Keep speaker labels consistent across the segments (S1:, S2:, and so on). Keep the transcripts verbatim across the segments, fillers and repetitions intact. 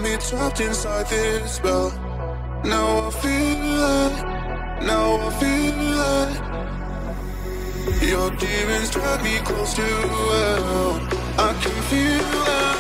S1: me trapped inside this spell. Now I feel it, now I feel it. Your demons drag me close to hell. I can feel it.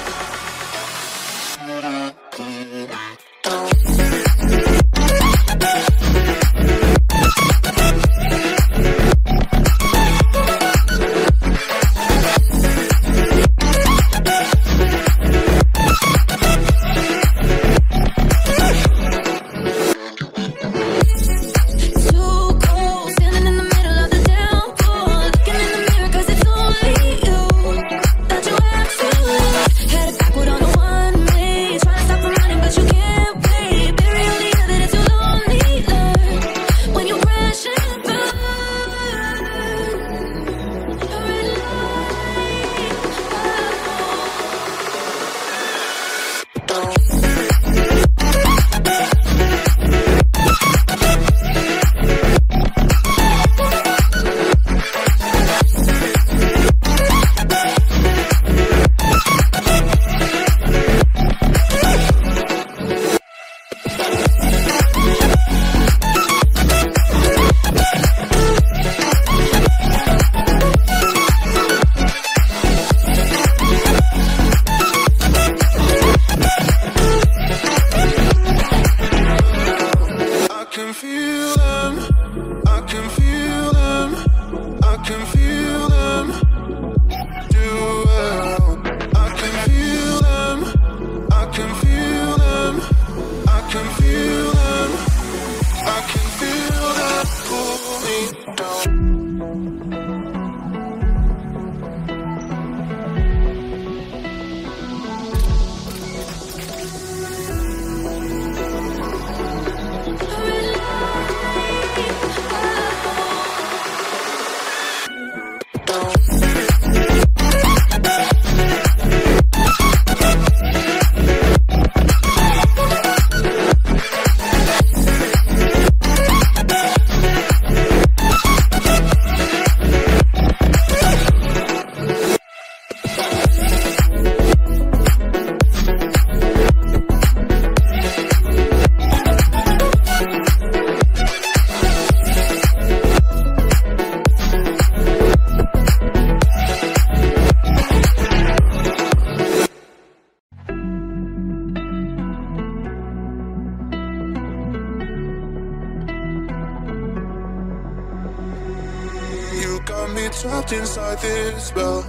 S1: Got me trapped inside this spell.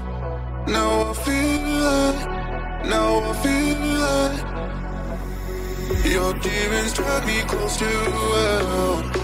S1: Now I feel it, now I feel it. Your demons drag me close to hell.